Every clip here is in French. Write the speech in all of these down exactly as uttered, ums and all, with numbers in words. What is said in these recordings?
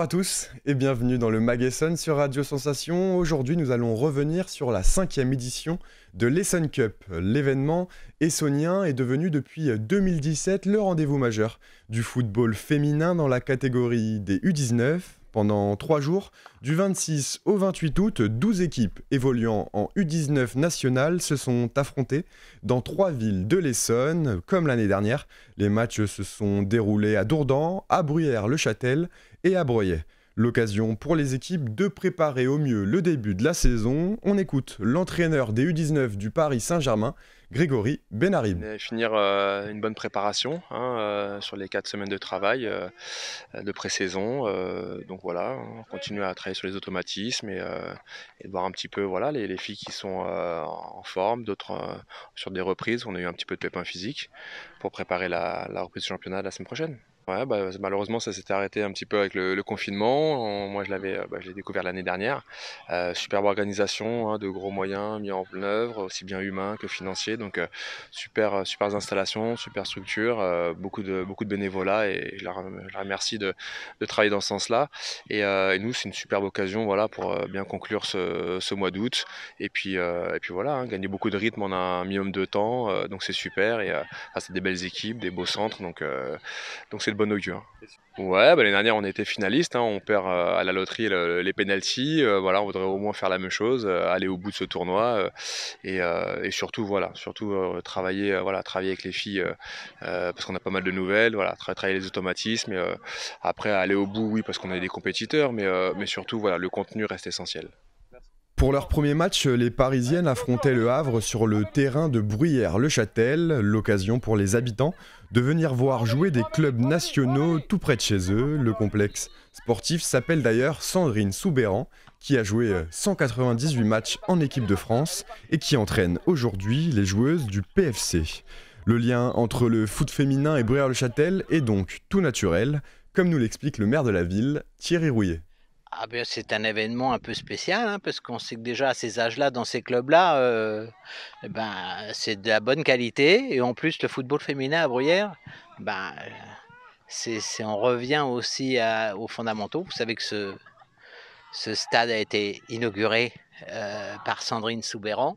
Bonjour à tous et bienvenue dans le Mag Essonne sur Radio Sensation. Aujourd'hui, nous allons revenir sur la cinquième édition de l'Essonne Cup. L'événement essonnien est devenu depuis deux mille dix-sept le rendez-vous majeur du football féminin dans la catégorie des U dix-neuf. Pendant trois jours, du vingt-six au vingt-huit août, douze équipes évoluant en U dix-neuf nationale se sont affrontées dans trois villes de l'Essonne. Comme l'année dernière, les matchs se sont déroulés à Dourdan, à Bruyères-le-Châtel et à Breuillet. L'occasion pour les équipes de préparer au mieux le début de la saison. On écoute l'entraîneur des U dix-neuf du Paris Saint-Germain, Grégory Benarib. Finir euh, une bonne préparation hein, euh, sur les quatre semaines de travail euh, de pré-saison. Euh, donc voilà, on continue à travailler sur les automatismes et, euh, et de voir un petit peu voilà, les, les filles qui sont euh, en forme, d'autres euh, sur des reprises. On a eu un petit peu de pépin physique pour préparer la, la reprise du championnat la semaine prochaine. Ouais, bah, malheureusement, ça s'était arrêté un petit peu avec le, le confinement. On, moi, je l'avais, bah, je l'ai découvert l'année dernière. Euh, superbe organisation, hein, de gros moyens mis en œuvre, aussi bien humains que financiers. Donc, euh, super, super installations, super structure, euh, beaucoup de, beaucoup de bénévolat et je leur, je leur remercie de, de travailler dans ce sens-là. Et, euh, et nous, c'est une superbe occasion, voilà, pour euh, bien conclure ce, ce mois d'août. Et puis, euh, et puis voilà, hein, gagner beaucoup de rythme en un minimum de temps. Euh, donc, c'est super. Et euh, c'est des belles équipes, des beaux centres. Donc, euh, donc c'est de bon augure. Ouais, bah, l'année dernière on était finaliste, hein, on perd euh, à la loterie le, les pénaltys, euh, voilà, on voudrait au moins faire la même chose, euh, aller au bout de ce tournoi euh, et, euh, et surtout voilà, surtout euh, travailler, euh, voilà, travailler avec les filles euh, euh, parce qu'on a pas mal de nouvelles, voilà, tra travailler les automatismes, et, euh, après aller au bout, oui, parce qu'on a des compétiteurs, mais, euh, mais surtout voilà, le contenu reste essentiel. Pour leur premier match, les Parisiennes affrontaient le Havre sur le terrain de Bruyères-le-Châtel, l'occasion pour les habitants de venir voir jouer des clubs nationaux tout près de chez eux. Le complexe sportif s'appelle d'ailleurs Sandrine Soubeyran, qui a joué cent quatre-vingt-dix-huit matchs en équipe de France et qui entraîne aujourd'hui les joueuses du P F C. Le lien entre le foot féminin et Bruyères-le-Châtel est donc tout naturel, comme nous l'explique le maire de la ville, Thierry Rouillet. Ah ben, c'est un événement un peu spécial, hein, parce qu'on sait que déjà à ces âges-là, dans ces clubs-là, euh, eh ben, c'est de la bonne qualité. Et en plus, le football féminin à Bruyères, ben, c'est, c'est, on revient aussi à, aux fondamentaux. Vous savez que ce, ce stade a été inauguré euh, par Sandrine Soubeyran.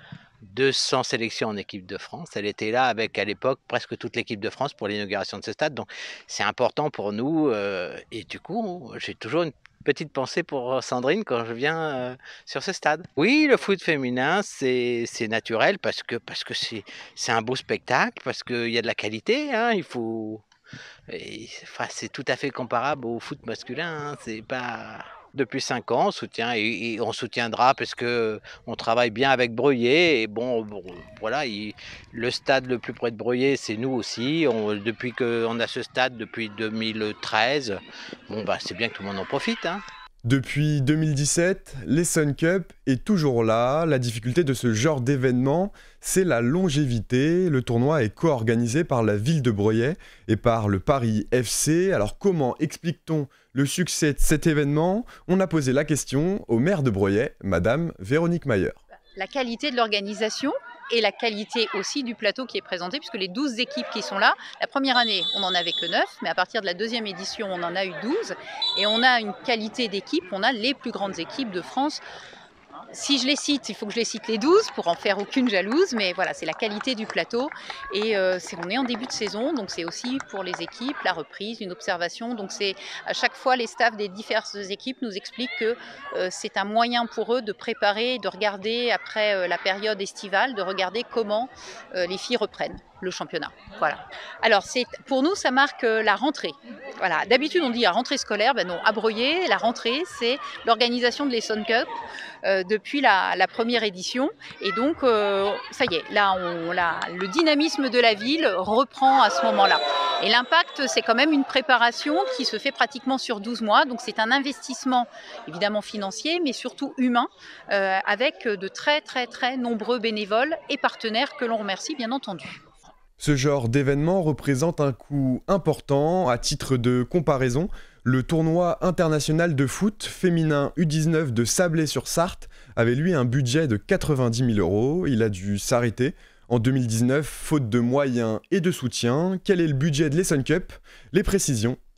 deux cents sélections en équipe de France. Elle était là avec, à l'époque, presque toute l'équipe de France pour l'inauguration de ce stade. Donc, c'est important pour nous. Euh, et du coup, j'ai toujours une petite pensée pour Sandrine quand je viens euh, sur ce stade. Oui, le foot féminin, c'est naturel parce que parce que c'est c'est un beau spectacle, parce qu'il y a de la qualité. Hein, il faut... Et, enfin, c'est tout à fait comparable au foot masculin. Hein, c'est pas... Depuis cinq ans, on soutient et, et on soutiendra parce que on travaille bien avec Breuillet. Et bon, bon voilà, il, le stade le plus près de Breuillet, c'est nous aussi. On, depuis qu'on a ce stade depuis deux mille treize, bon bah c'est bien que tout le monde en profite. Hein. Depuis deux mille dix-sept, l'Essonne Cup est toujours là. La difficulté de ce genre d'événement, c'est la longévité. Le tournoi est co-organisé par la ville de Breuillet et par le Paris F C. Alors comment explique-t-on le succès de cet événement? On a posé la question au maire de Breuillet, Madame Véronique Mayer. La qualité de l'organisation et la qualité aussi du plateau qui est présenté, puisque les douze équipes qui sont là, la première année, on n'en avait que neuf, mais à partir de la deuxième édition, on en a eu douze, et on a une qualité d'équipe, on a les plus grandes équipes de France. Si je les cite, il faut que je les cite les douze pour en faire aucune jalouse, mais voilà, c'est la qualité du plateau. Et euh, c'est, on est en début de saison, donc c'est aussi pour les équipes la reprise, une observation. Donc c'est à chaque fois les staffs des diverses équipes nous expliquent que euh, c'est un moyen pour eux de préparer, de regarder après euh, la période estivale, de regarder comment euh, les filles reprennent le championnat. Voilà. Alors c'est, pour nous, ça marque euh, la rentrée. Voilà. D'habitude, on dit la rentrée scolaire. Ben non, à Breuillet, la rentrée, c'est l'organisation de l'Essonne Cup euh, depuis la, la première édition. Et donc, euh, ça y est, là, on, là, le dynamisme de la ville reprend à ce moment-là. Et l'impact, c'est quand même une préparation qui se fait pratiquement sur douze mois. Donc, c'est un investissement, évidemment financier, mais surtout humain, euh, avec de très, très, très nombreux bénévoles et partenaires que l'on remercie, bien entendu. Ce genre d'événement représente un coût important. À titre de comparaison, le tournoi international de foot féminin U dix-neuf de Sablé-sur-Sarthe avait lui un budget de quatre-vingt-dix mille euros. Il a dû s'arrêter en deux mille dix-neuf, faute de moyens et de soutien. Quel est le budget de l'Essonne Cup? Les précisions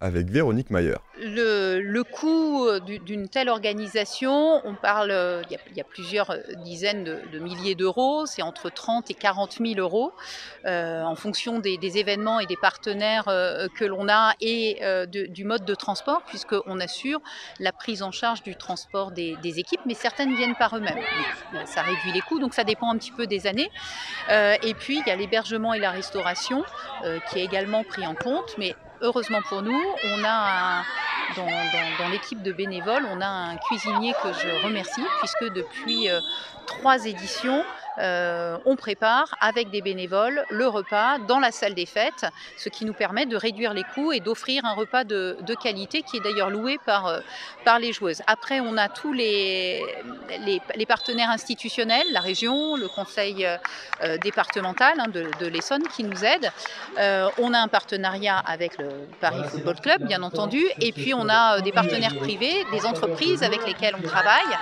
avec Véronique Mayer. Le, le coût d'une telle organisation, on parle, il y a, il y a plusieurs dizaines de, de milliers d'euros, c'est entre trente et quarante mille euros euh, en fonction des, des événements et des partenaires euh, que l'on a et euh, de, du mode de transport, puisqu'on assure la prise en charge du transport des, des équipes, mais certaines viennent par eux-mêmes. Ça réduit les coûts, donc ça dépend un petit peu des années. Euh, et puis il y a l'hébergement et la restauration euh, qui est également pris en compte, mais heureusement pour nous, on a un, dans, dans, dans l'équipe de bénévoles, on a un cuisinier que je remercie, puisque depuis euh, trois éditions, Euh, on prépare avec des bénévoles le repas dans la salle des fêtes, ce qui nous permet de réduire les coûts et d'offrir un repas de, de qualité qui est d'ailleurs loué par, euh, par les joueuses. Après, on a tous les, les, les partenaires institutionnels, la région, le conseil euh, départemental hein, de, de l'Essonne qui nous aident. Euh, on a un partenariat avec le Paris Football Club, bien entendu, et puis on a des partenaires privés, des entreprises avec lesquelles on travaille.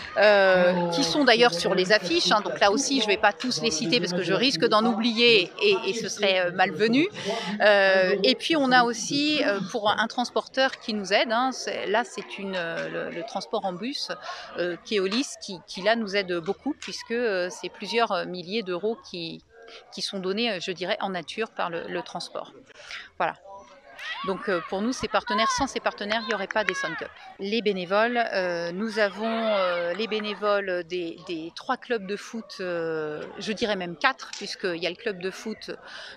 Euh, qui sont d'ailleurs sur les affiches, hein, donc là aussi je ne vais pas tous les citer parce que je risque d'en oublier et, et ce serait malvenu. Euh, et puis on a aussi euh, pour un transporteur qui nous aide, hein, là c'est une, le, le transport en bus, euh, Keolis, qui, qui là nous aide beaucoup puisque euh, c'est plusieurs milliers d'euros qui, qui sont donnés, je dirais, en nature par le, le transport. Voilà. Donc pour nous, ces partenaires, sans ces partenaires, il n'y aurait pas d'Essonne Cup. Les bénévoles, euh, nous avons euh, les bénévoles des, des trois clubs de foot, euh, je dirais même quatre, puisqu'il y a le club de foot.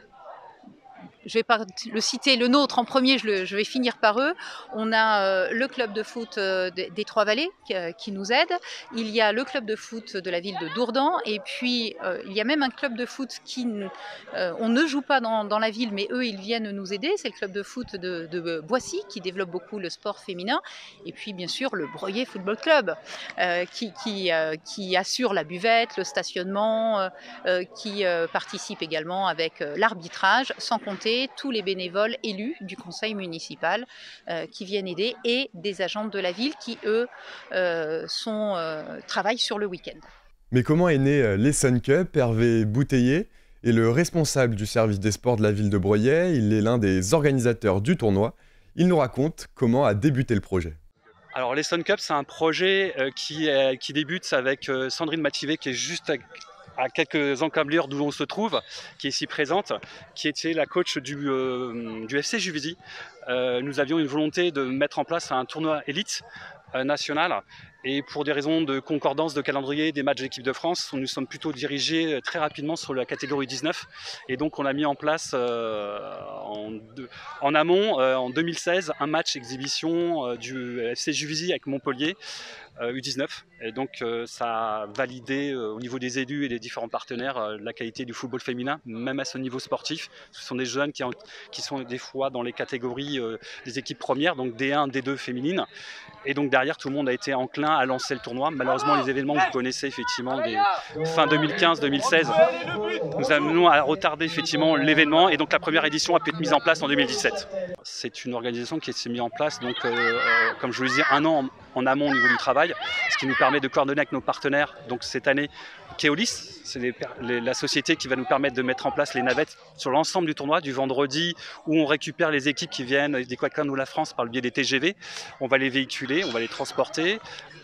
Je ne vais pas le citer, le nôtre en premier, je, le, je vais finir par eux. On a euh, le club de foot euh, des, des Trois-Vallées qui, euh, qui nous aide. Il y a le club de foot de la ville de Dourdan. Et puis, euh, il y a même un club de foot qui... Euh, on ne joue pas dans, dans la ville, mais eux, ils viennent nous aider. C'est le club de foot de, de Boissy qui développe beaucoup le sport féminin. Et puis, bien sûr, le Breuillé Football Club euh, qui, qui, euh, qui assure la buvette, le stationnement, euh, qui euh, participe également avec euh, l'arbitrage, sans compter tous les bénévoles élus du conseil municipal euh, qui viennent aider et des agents de la ville qui, eux, euh, sont, euh, travaillent sur le week-end. Mais comment est né l'Essonne Cup? Hervé Bouteiller est le responsable du service des sports de la ville de Breuillé. Il est l'un des organisateurs du tournoi. Il nous raconte comment a débuté le projet. Alors l'Essonne Cup, c'est un projet euh, qui, est, qui débute avec euh, Sandrine Mativet qui est juste à... à quelques encablures d'où on se trouve, qui est ici présente, qui était la coach du, euh, du F C Juvisy. Euh, nous avions une volonté de mettre en place un tournoi élite euh, national et pour des raisons de concordance de calendrier des matchs de l'équipe de France, nous sommes plutôt dirigés très rapidement sur la catégorie dix-neuf et donc on a mis en place euh, en, de, en amont, euh, en deux mille seize, un match exhibition euh, du F C Juvisy avec Montpellier, euh, U dix-neuf. Et donc euh, ça a validé euh, au niveau des élus et des différents partenaires euh, la qualité du football féminin, même à ce niveau sportif. Ce sont des jeunes qui, ont, qui sont des fois dans les catégories euh, des équipes premières, donc D un, D deux féminines. Et donc derrière, tout le monde a été enclin à lancer le tournoi. Malheureusement, les événements que vous connaissez effectivement, des fin deux mille quinze deux mille seize, nous amenons à retarder effectivement l'événement. Et donc la première édition a pu être mise en place en deux mille dix-sept. C'est une organisation qui s'est mise en place, donc, euh, euh, comme je vous le disais, un an en, en amont au niveau du travail, ce qui nous permet de coordonner avec nos partenaires. Donc cette année, Keolis, c'est les, les, la société qui va nous permettre de mettre en place les navettes sur l'ensemble du tournoi, du vendredi où on récupère les équipes qui viennent des Quacan ou la France par le biais des T G V. On va les véhiculer, on va les transporter.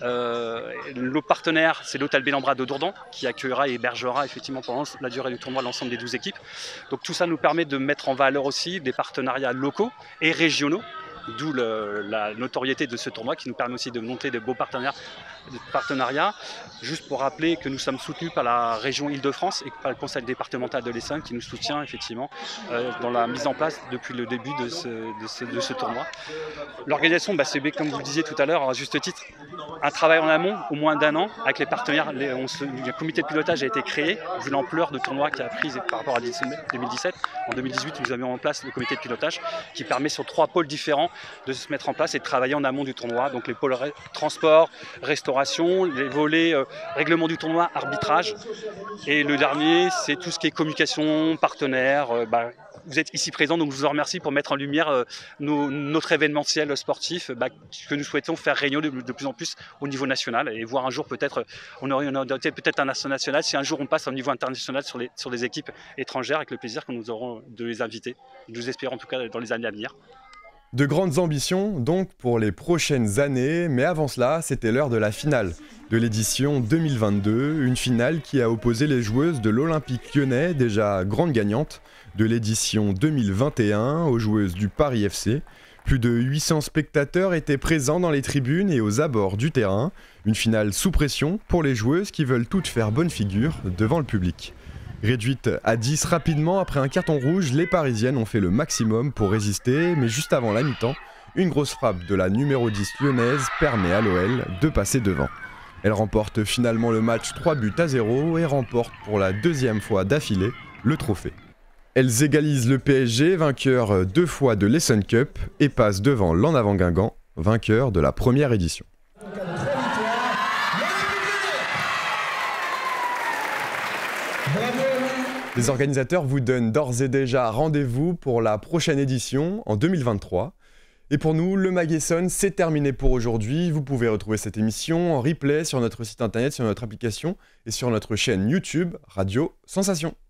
Euh, le partenaire, c'est l'hôtel Bellambra de Dourdan qui accueillera et hébergera effectivement pendant la durée du tournoi l'ensemble des douze équipes. Donc tout ça nous permet de mettre en valeur aussi des partenariats locaux et régionaux. D'où le, la notoriété de ce tournoi qui nous permet aussi de monter de beaux partenariats. De partenariats. Juste pour rappeler que nous sommes soutenus par la région Île-de-France et par le conseil départemental de l'Essonne qui nous soutient effectivement euh, dans la mise en place depuis le début de ce, de ce, de ce tournoi. L'organisation, bah, c'est comme vous le disiez tout à l'heure, à juste titre, un travail en amont au moins d'un an avec les partenaires. Les, on se, le comité de pilotage a été créé vu l'ampleur de tournoi qui a pris par rapport à deux mille dix-sept. En deux mille dix-huit, nous avions en place le comité de pilotage qui permet sur trois pôles différents de se mettre en place et de travailler en amont du tournoi. Donc les pôles ré- transport, restauration, les volets euh, règlement du tournoi, arbitrage. Et le dernier, c'est tout ce qui est communication, partenaire. Euh, bah, vous êtes ici présents, donc je vous en remercie pour mettre en lumière euh, nos, notre événementiel sportif bah, que nous souhaitons faire rayonner de, de plus en plus au niveau national et voir un jour peut-être, on aurait, on aurait peut-être un national, si un jour on passe au niveau international sur, les, sur des équipes étrangères, avec le plaisir que nous aurons de les inviter. Nous espérons en tout cas dans les années à venir. De grandes ambitions donc pour les prochaines années, mais avant cela, c'était l'heure de la finale de l'édition deux mille vingt-deux, une finale qui a opposé les joueuses de l'Olympique Lyonnais, déjà grande gagnante, de l'édition deux mille vingt et un aux joueuses du Paris F C. Plus de huit cents spectateurs étaient présents dans les tribunes et aux abords du terrain. Une finale sous pression pour les joueuses qui veulent toutes faire bonne figure devant le public. Réduites à dix rapidement après un carton rouge, les Parisiennes ont fait le maximum pour résister, mais juste avant la mi-temps, une grosse frappe de la numéro dix lyonnaise permet à l'O L de passer devant. Elle remporte finalement le match trois buts à zéro et remporte pour la deuxième fois d'affilée le trophée. Elles égalisent le P S G, vainqueur deux fois de l'Essonne Cup, et passent devant l'En Avant Guingamp, vainqueur de la première édition. Les organisateurs vous donnent d'ores et déjà rendez-vous pour la prochaine édition en deux mille vingt-trois. Et pour nous, le Mag Essonne, c'est terminé pour aujourd'hui. Vous pouvez retrouver cette émission en replay sur notre site internet, sur notre application et sur notre chaîne YouTube Radio Sensation.